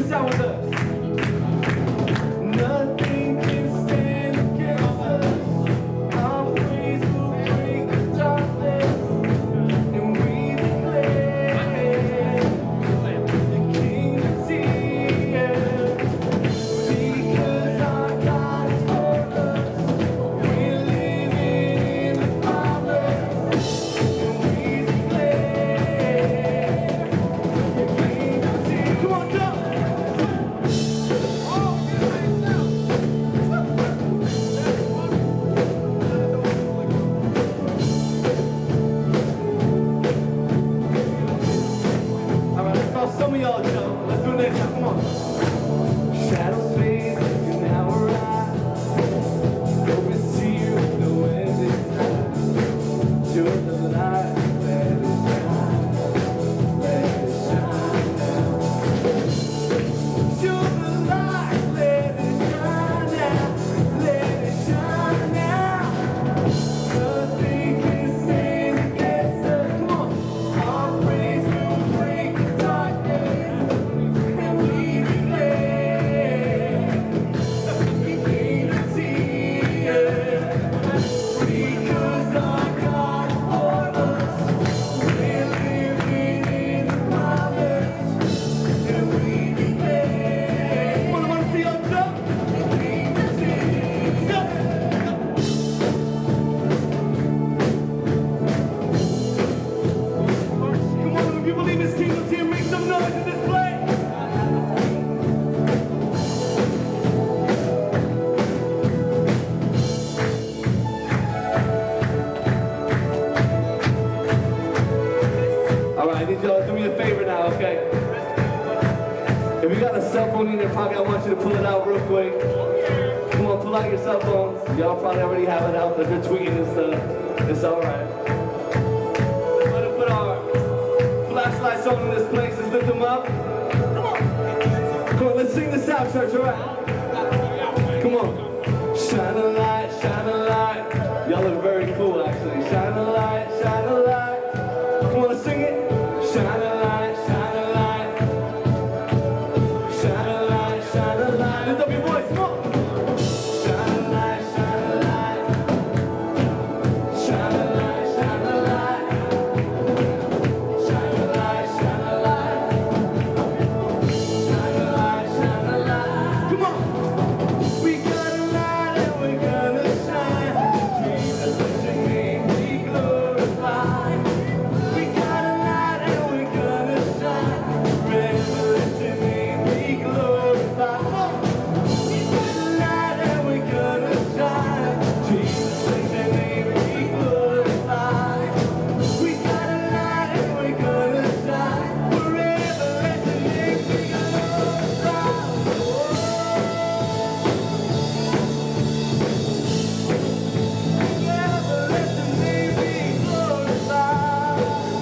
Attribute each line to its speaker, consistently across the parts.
Speaker 1: this out with us. Nothing can stand against us. Our praise will break the darkness, and we declare the kingdom's here. Because our God is for us, we're living in the promise, and we declare the kingdom's here. Come on, jump! Some of y'all jump. Let's do it next time. Come on. Shadows fade and now arise. Hope is here with no end in sight. Show the light, let it shine. Let it shine now. Show the light, let it shine now. Let it shine now. Nothing can stand against us. Come on. Our praise will break the darkness, and we declare the kingdom's here. Because our God is for us, we're living in the promise, and we declare. I want to see y'all jump. The kingdom's here. Jump. Come on, if you believe His kingdom's here, make some noise in this place. All right, I need y'all to do me a favor now, okay? If you got a cell phone in your pocket, I want you to pull it out real quick. Come on, pull out your cell phones. Y'all probably already have it out, but if you're tweeting and stuff, it's all right. Let's let us put our flashlights on in this place. Let's lift them up. Come on, let's sing this out, church, all right? Come on. Shine a light, shine a light. Y'all look very cool, actually. Shine a light, shine a light. Come on, let's sing it. Shine a light, shine a light. Shine a light, shine a light. Lift up your voice, come on. Shine a light, shine a light. Shine a light, shine a light. Shine a light, shine a light. Shine a light, shine a light. Come on. We got a light and we're gonna shine. Jesus, let your name be glorified. We got a light and we're gonna shine. Forever let your name be glorified. We got a light and we're gonna shine. Jesus, let your name be glorified. We got a light and we're gonna shine. Forever let your name be glorified. Forever let your name be glorified.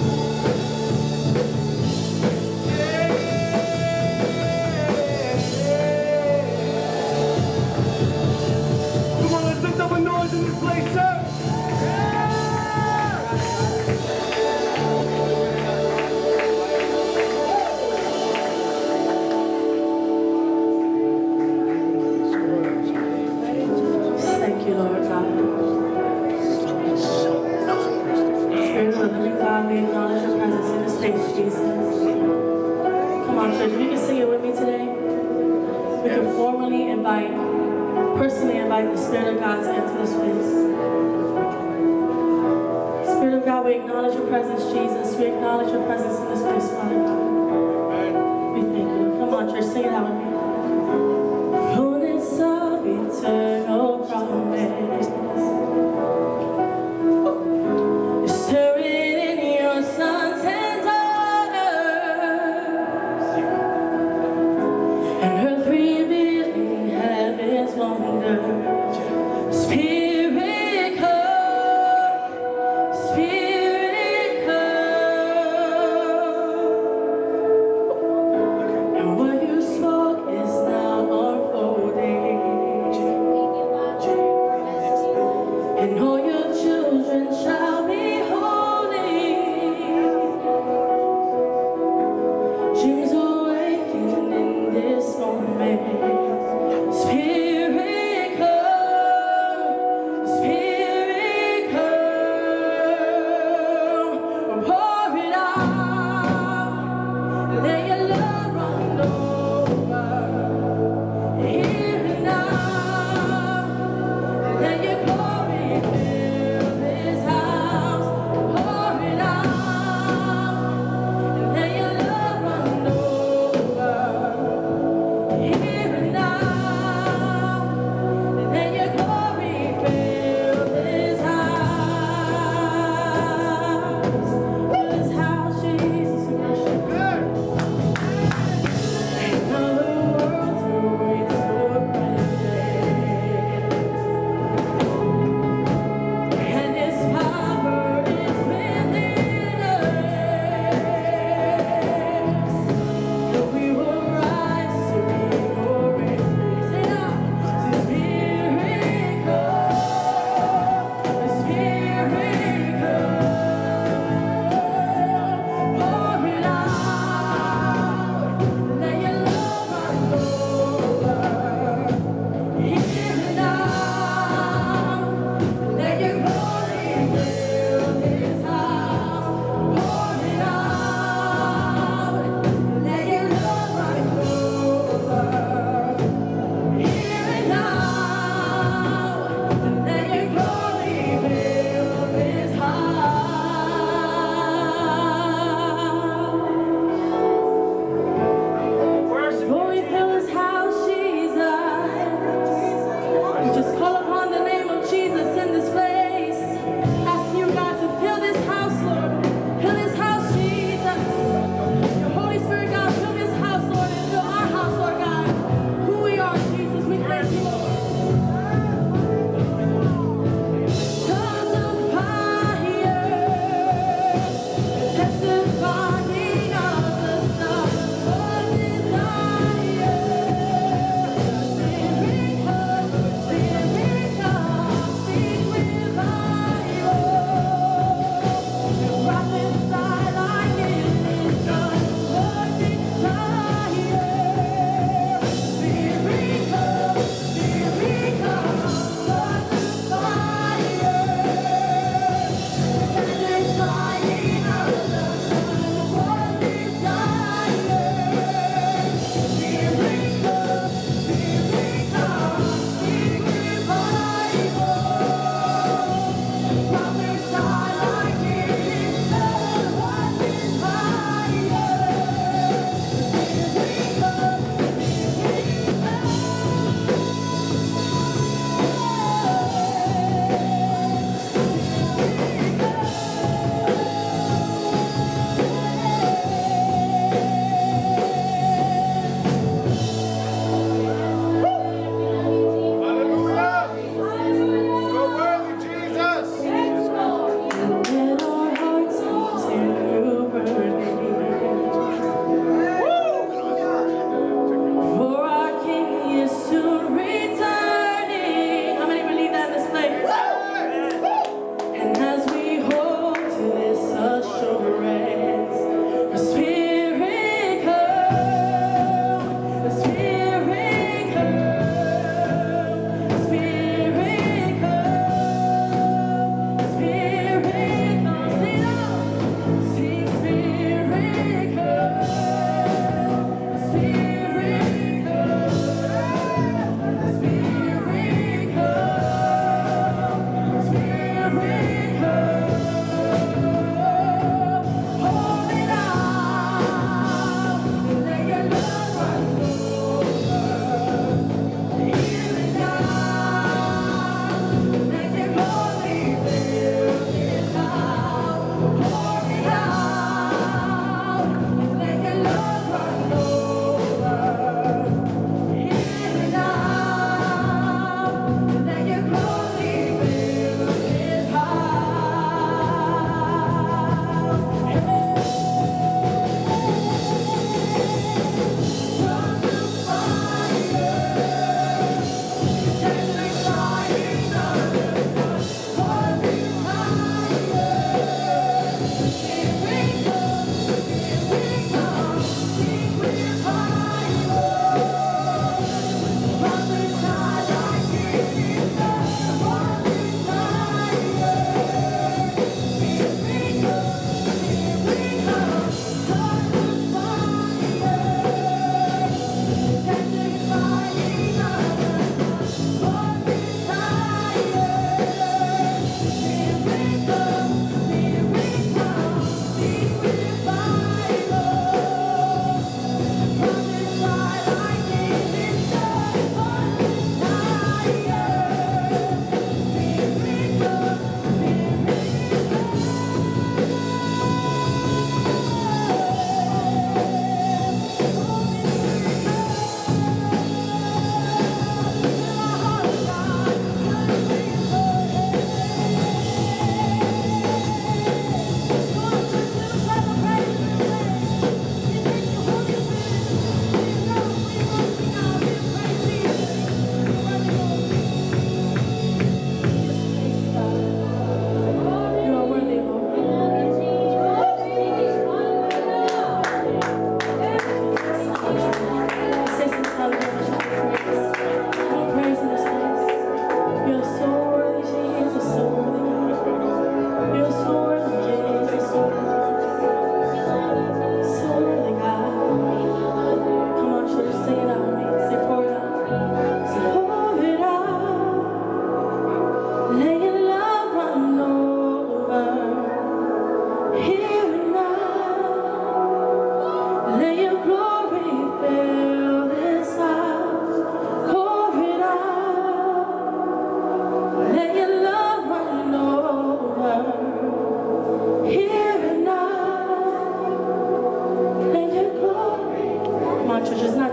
Speaker 1: Come on, let's lift up a noise in this place, church.
Speaker 2: Thank you, Lord God. Spirit of the living God, we acknowledge your presence in this place, Jesus. Come on, church, you can sing it with me today. We can formally personally invite the Spirit of God to enter this place. Spirit of God, we acknowledge your presence, Jesus. We acknowledge your presence in this place, Father God. We thank you. Come on, church, sing it out with me. Fullness of eternal promise. Stir it in your sons and daughters, and earth revealing heaven's wonder. Spirit come, Spirit come.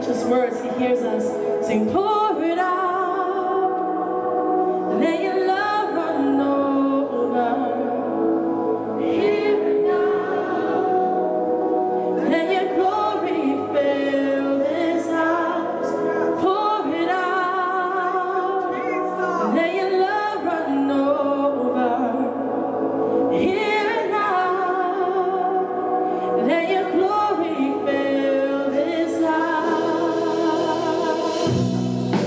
Speaker 2: just words, he hears us. Sing, pour it out, let your love run over. Here and now, let your glory fill this house. Pour it out, let your love run over. Here and now, let your glory fill this house.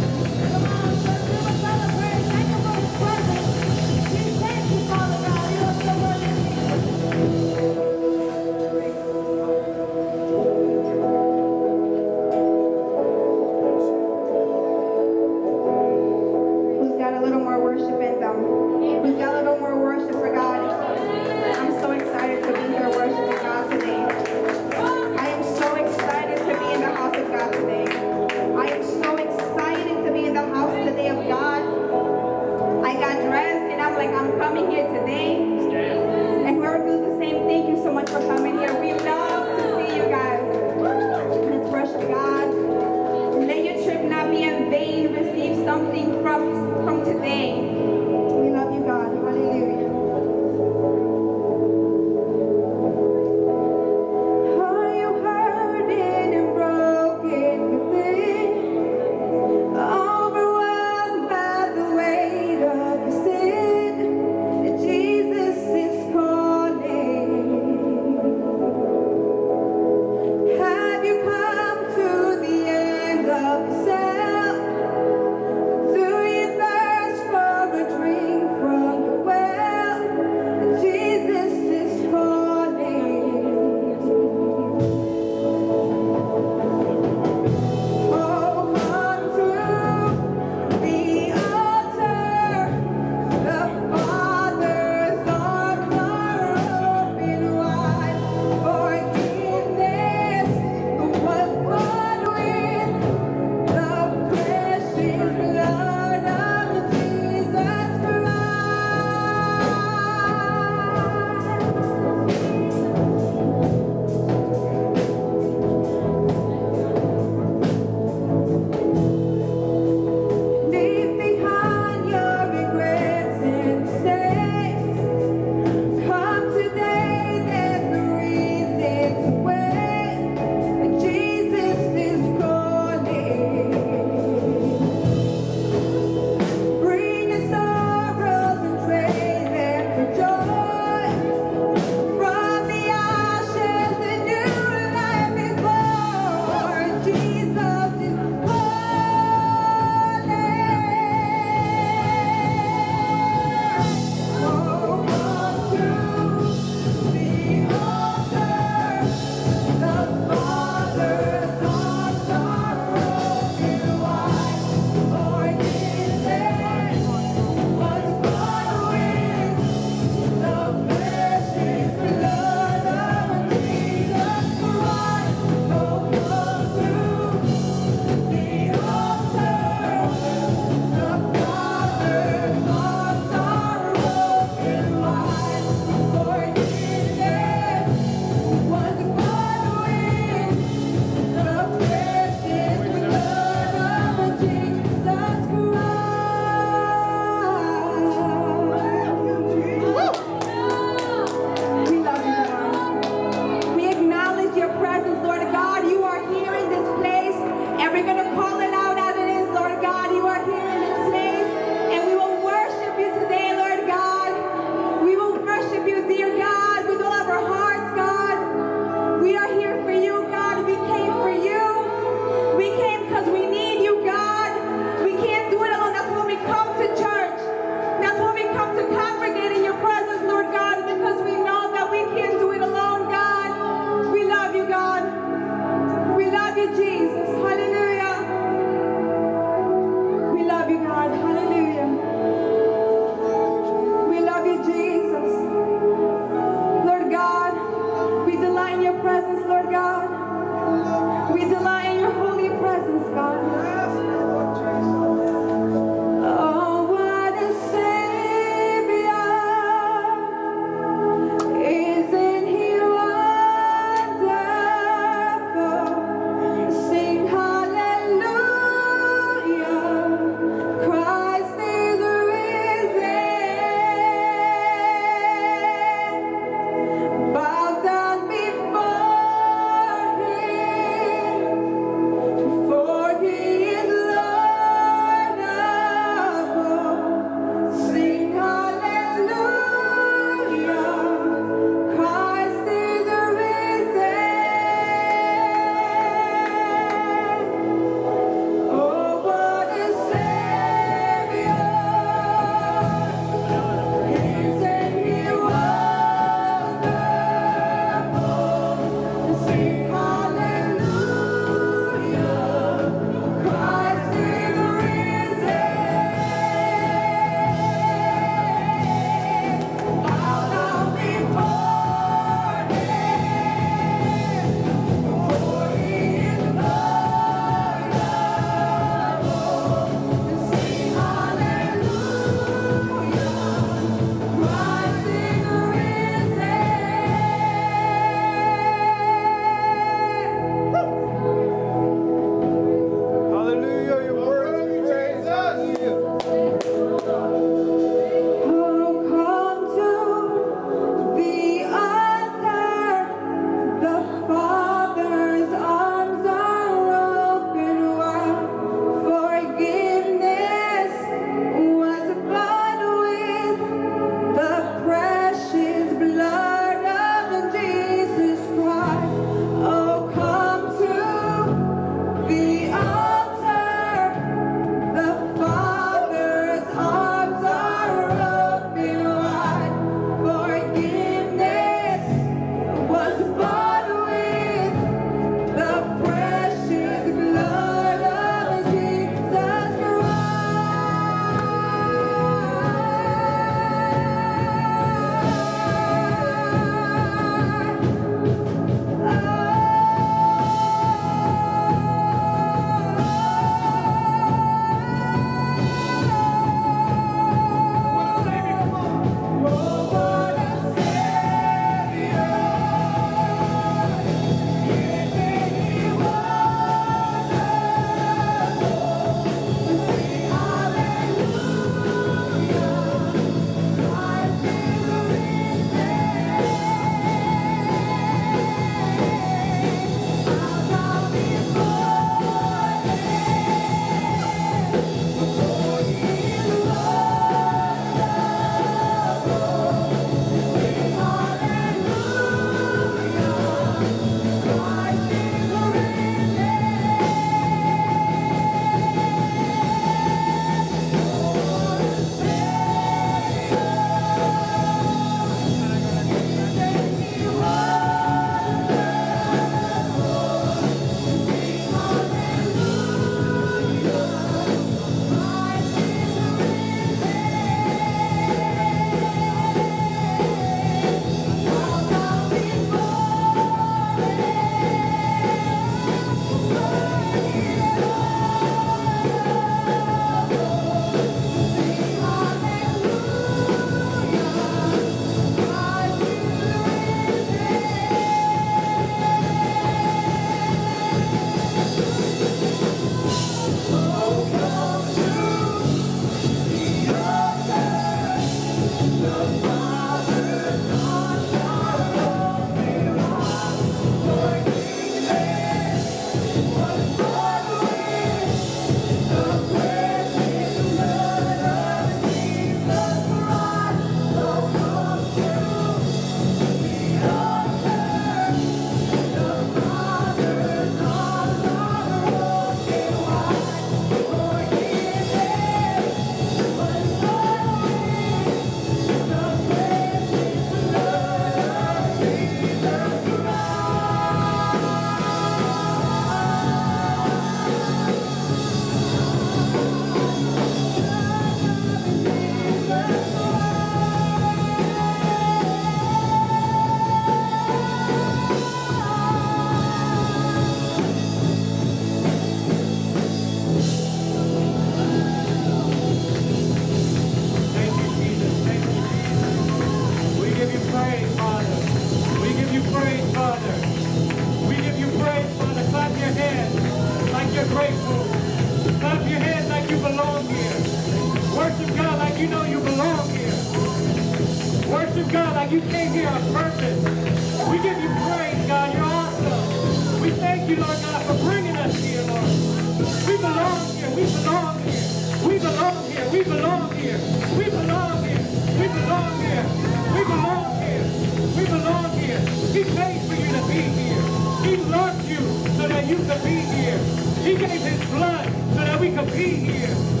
Speaker 1: grateful. Clap your hands like you belong here. Worship God like you know you belong here. Worship God like you came here on purpose. We give you praise, God. You're awesome. We thank you, Lord God, for bringing us here, Lord. We belong here. We belong here. We belong here. We belong here. We belong here. We belong here. We belong here. We belong here. He paid for you to be here. He loved you so that you could be here. He gave his blood so that we could be here.